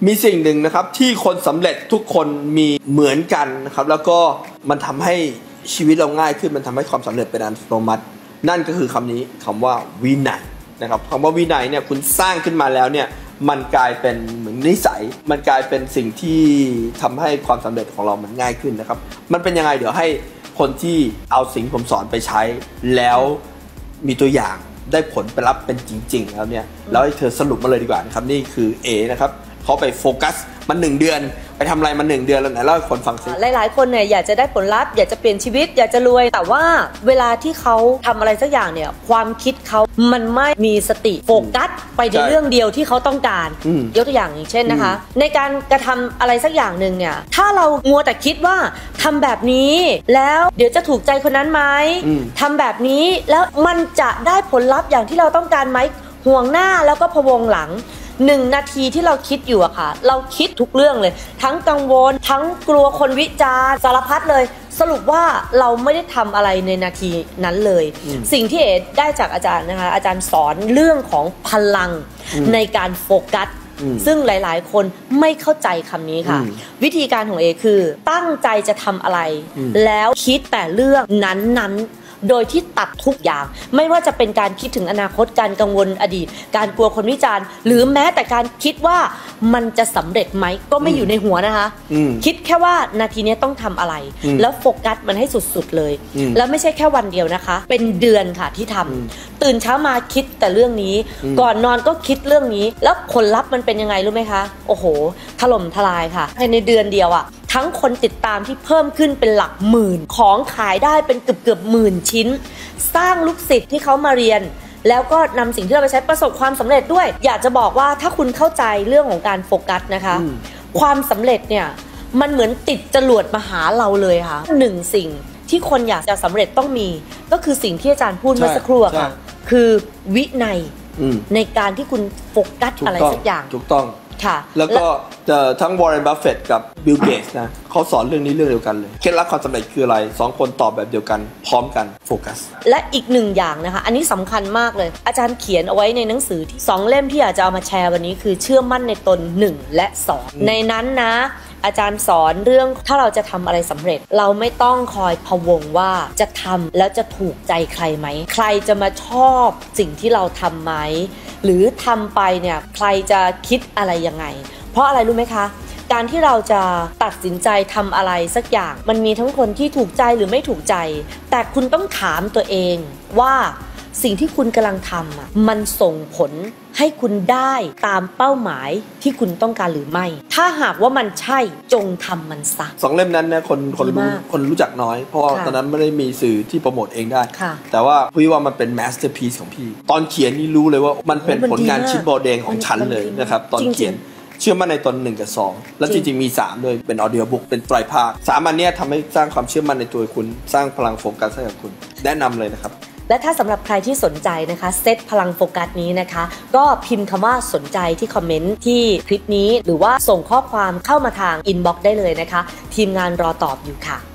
มีสิ่งหนึ่งนะครับที่คนสำเร็จทุกคนมีเหมือนกันนะครับแล้วก็มันทำให้ชีวิตเราง่ายขึ้นมันทำให้ความสำเร็จเป็นอัตโนมัตินั่นก็คือคำนี้คำว่าวินัยนะครับคำว่าวินัยเนี่ยคุณสร้างขึ้นมาแล้วเนี่ยมันกลายเป็นเหมือนนิสัยมันกลายเป็นสิ่งที่ทำให้ความสำเร็จของเรามันง่ายขึ้นนะครับมันเป็นยังไงเดี๋ยวให้คนที่เอาสิ่งผมสอนไปใช้แล้วมีตัวอย่างได้ผลไปรับเป็นจริงๆแล้วเนี่ยแล้วให้เธอสรุปมาเลยดีกว่านะครับนี่คือเอนะครับเขาไปโฟกัสมัน1 เดือนไปทำอะไรมัน1 เดือนแล้วไหนเล่าให้คนฟังสิหลายๆคนเนี่ยอยากจะได้ผลลัพธ์อยากจะเปลี่ยนชีวิตอยากจะรวยแต่ว่าเวลาที่เขาทำอะไรสักอย่างเนี่ยความคิดเขามันไม่มีสติโฟกัสไปในเรื่องเดียวที่เขาต้องการยกตัวอย่างเช่นนะคะในการกระทำอะไรสักอย่างหนึ่งเนี่ยถ้าเรามัวแต่คิดว่าทำแบบนี้แล้วเดี๋ยวจะถูกใจคนนั้นไหมทำแบบนี้แล้วมันจะได้ผลลัพธ์อย่างที่เราต้องการไหมห่วงหน้าแล้วก็พะวงหลัง1 นาทีที่เราคิดอยู่อะค่ะเราคิดทุกเรื่องเลยทั้งกังวลทั้งกลัวคนวิจารณ์สารพัดเลยสรุปว่าเราไม่ได้ทำอะไรในนาทีนั้นเลยสิ่งที่เอ๋ได้จากอาจารย์นะคะอาจารย์สอนเรื่องของพลังในการโฟกัสซึ่งหลายๆคนไม่เข้าใจคำนี้ค่ะวิธีการของเอคือตั้งใจจะทำอะไรแล้วคิดแต่เรื่องนั้นโดยที่ตัดทุกอย่างไม่ว่าจะเป็นการคิดถึงอนาคตการกังวลอดีตการกลัวคนวิจารณ์หรือแม้แต่การคิดว่ามันจะสำเร็จไหมก็ไม่อยู่ในหัวนะคะคิดแค่ว่านาทีนี้ต้องทำอะไรแล้วโฟกัสมันให้สุดๆเลยแล้วไม่ใช่แค่วันเดียวนะคะเป็นเดือนค่ะที่ทำตื่นเช้ามาคิดแต่เรื่องนี้ก่อนนอนก็คิดเรื่องนี้แล้วผลลัพธ์มันเป็นยังไงรู้ไหมคะโอ้โหถล่มทลายค่ะภายในเดือนเดียวอะทั้งคนติดตามที่เพิ่มขึ้นเป็นหลักหมื่นของขายได้เป็นเกือบหมื่นชิ้นสร้างลูกศิษย์ที่เขามาเรียนแล้วก็นำสิ่งที่เราไปใช้ประสบความสำเร็จด้วยอยากจะบอกว่าถ้าคุณเข้าใจเรื่องของการโฟกัสนะคะความสำเร็จเนี่ยมันเหมือนติดจรวดมาหาเราเลยค่ะ1 สิ่งที่คนอยากจะสำเร็จต้องมีก็คือสิ่งที่อาจารย์พูดเมื่อสักครู่ค่ะคือวินัยในการที่คุณโฟกัสอะไรสักอย่างถูกต้องแล้วก็ทั้งวอร์เรน บัฟเฟตต์กับบิล เกตส์นะเขาสอนเรื่องนี้เรื่องเดียวกันเลยเคล็ดลับความสำเร็จคืออะไร2 คนตอบแบบเดียวกันพร้อมกันโฟกัสและอีก1 อย่างนะคะอันนี้สำคัญมากเลยอาจารย์เขียนเอาไว้ในหนังสือที่2 เล่มที่อยากจะเอามาแชร์วันนี้คือเชื่อมั่นในตน1 และ 2ในนั้นนะอาจารย์สอนเรื่องถ้าเราจะทำอะไรสำเร็จเราไม่ต้องคอยพะวงว่าจะทำแล้วจะถูกใจใครไหมใครจะมาชอบสิ่งที่เราทำไหมหรือทำไปเนี่ยใครจะคิดอะไรยังไงเพราะอะไรรู้ไหมคะการที่เราจะตัดสินใจทำอะไรสักอย่างมันมีทั้งคนที่ถูกใจหรือไม่ถูกใจแต่คุณต้องถามตัวเองว่าสิ่งที่คุณกำลังทำมันส่งผลให้คุณได้ตามเป้าหมายที่คุณต้องการหรือไม่ถ้าหากว่ามันใช่จงทำมันซะ 2 เล่มนั้นนะคนรู้จักน้อยเพราะว่าตอนนั้นไม่ได้มีสื่อที่โปรโมทเองได้แต่ว่าพี่ว่ามันเป็นมาสเตอร์พีซของพี่ตอนเขียนนี่รู้เลยว่ามันเป็นผลงานชิ้นโบแดงของฉันเลยนะครับตอนเขียนเชื่อมั่นในตน1 กับ 2แล้วจริงๆมี3ด้วยเป็นออดิโอบุ๊กเป็นไตรภาค3 อันนี้ทำให้สร้างความเชื่อมั่นในตัวคุณสร้างพลังโฟกัสให้กับคุณแนะนำเลยนะครับและถ้าสำหรับใครที่สนใจนะคะเซตพลังโฟกัสนี้นะคะก็พิมพ์คำว่าสนใจที่คอมเมนต์ที่คลิปนี้หรือว่าส่งข้อความเข้ามาทางอินบ็อกซ์ได้เลยนะคะทีมงานรอตอบอยู่ค่ะ